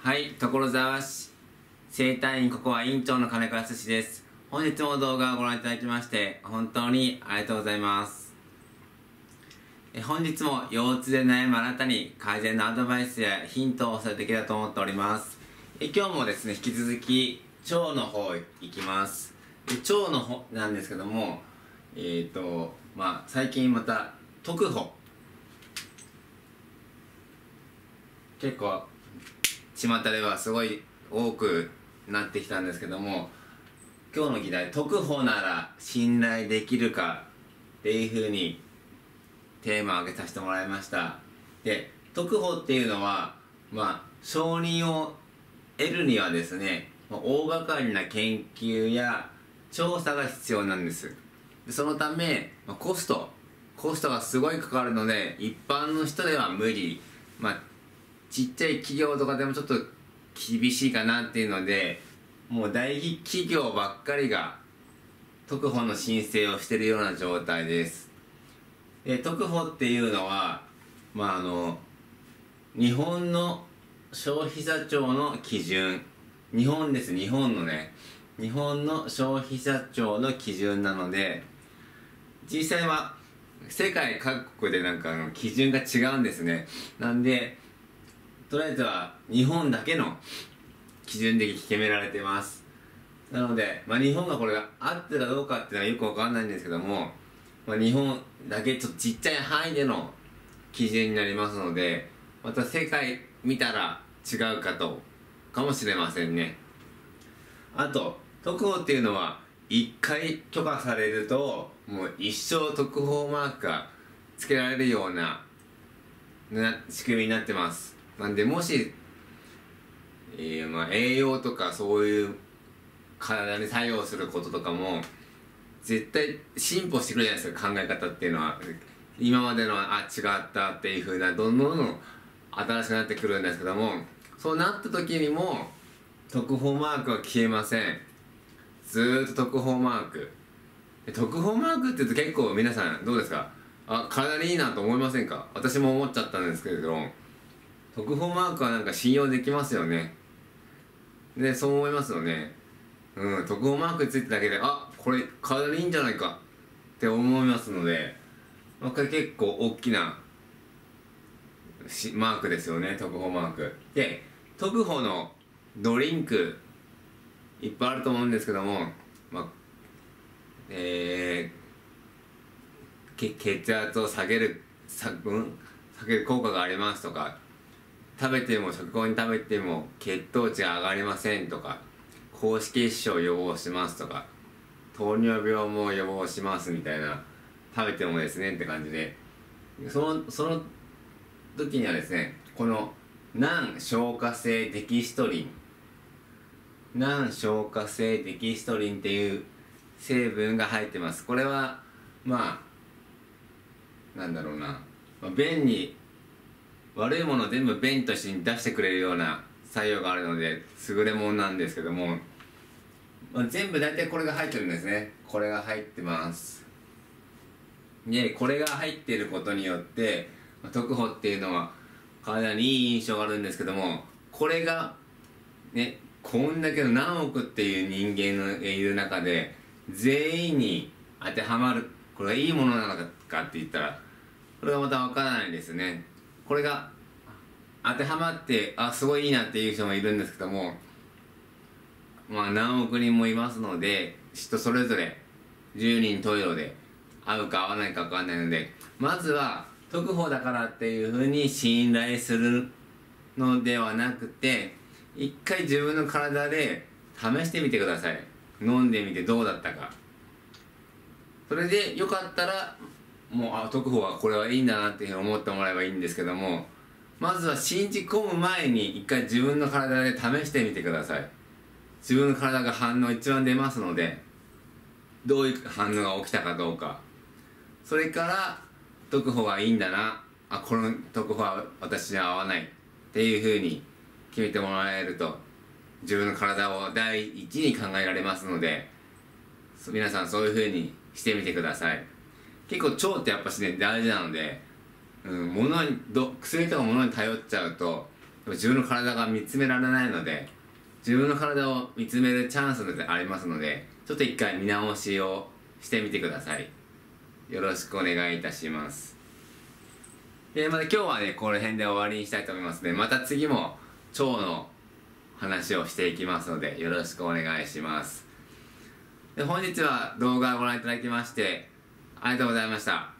はい、所沢市整体院ここは院長の金子康です。本日も動画をご覧いただきまして本当にありがとうございます。本日も腰痛で悩むあなたに改善のアドバイスやヒントをお伝えできればと思っております。今日もですね、引き続き腸の方行きます。腸の方なんですけども、最近また特保結構巷ではすごい多くなってきたんですけども、今日の議題、特保なら信頼できるかっていうふうにテーマを挙げさせてもらいました。で、特保っていうのは承認を得るにはですね、大掛かりな研究や調査が必要なんです。でそのため、コストがすごいかかるので、一般の人では無理、ちっちゃい企業とかでもちょっと厳しいかなっていうので、もう大企業ばっかりが特保の申請をしているような状態です。で、特保っていうのは日本の消費者庁の基準、日本の消費者庁の基準なので、実際は世界各国で基準が違うんですね。なんでとりあえずは日本だけの基準で決められてます。なので、日本がこれが合ってるかどうかっていうのはよくわかんないんですけども、日本だけちょっとちっちゃい範囲での基準になりますので、また世界見たら違うかもしれませんね。あと特保っていうのは一回許可されるともう一生特保マークがつけられるような仕組みになってます。なんでもし、栄養とかそういう体に作用することとかも絶対進歩してくるじゃないですか。考え方っていうのは今までの違ったっていう風などんどん新しくなってくるんですけども、そうなった時にも特保マークは消えません。ずーっと特保マークって言うと結構皆さんどうですか？体にいいなと思いませんか？私も思っちゃったんですけれども、特保マークは信用できますよね。で、そう思いますよね。特保マークついてるだけでこれ体にいいんじゃないかって思いますので、これ結構大きなマークですよね、特保マークで。特保のドリンクいっぱいあると思うんですけども、血圧を下げる効果がありますとか、食後に食べても血糖値が上がりませんとか、高脂血症を予防しますとか、糖尿病も予防しますみたいな、食べてもですねって感じで、その時にはですね、この難消化性デキストリンっていう成分が入ってます。これは便に悪いものを全部便と一緒に出してくれるような作用があるので優れものなんですけども、全部大体これが入ってるんですね。これが入ってます。で、これが入っていることによって特保っていうのは体にいい印象があるんですけども、これがね、こんだけの何億っていう人間のいる中で全員に当てはまる、これがいいものなのかって言ったらこれがまたわからないですね。これが当てはまってすごいいいなっていう人もいるんですけども、何億人もいますので、人それぞれ10人十色で合うか合わないか分かんないので、まずは特保だからっていうふうに信頼するのではなくて、一回自分の体で試してみてください。飲んでみてどうだったか。それでよかったらもう特保はこれはいいんだなっていうふうに思ってもらえばいいんですけども、まずは信じ込む前に一回自分の体で試してみてください。自分の体が反応一番出ますので、どういう反応が起きたかどうか、それから特保はいいんだな、この特保は私には合わないっていうふうに決めてもらえると、自分の体を第一に考えられますので、皆さんそういうふうにしてみてください。結構腸ってやっぱしね、大事なので、薬とか物に頼っちゃうと自分の体が見つめられないので、自分の体を見つめるチャンスでありますので、ちょっと一回見直しをしてみてください。よろしくお願いいたします。で、今日はね、この辺で終わりにしたいと思いますので、また次も腸の話をしていきますので、よろしくお願いします。で、本日は動画をご覧いただきましてありがとうございました。